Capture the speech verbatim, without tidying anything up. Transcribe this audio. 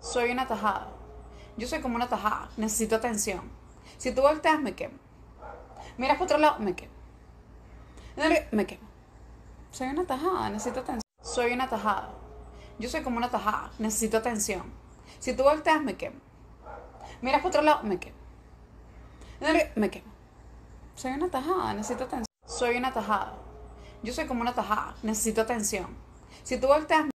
Soy una tajada. Yo soy como una tajada. Necesito atención. Si tú volteas, me quemo. Miras para otro lado, me quemo. Me quemo. Soy una tajada. Necesito atención. Soy una tajada. Yo soy como una tajada. Necesito atención. Si tú volteas, me quemo. Miras para otro lado, me quemo. Me quemo. Soy una tajada. Necesito atención. Soy una tajada. Yo soy como una tajada. Necesito atención. Si tú volteas,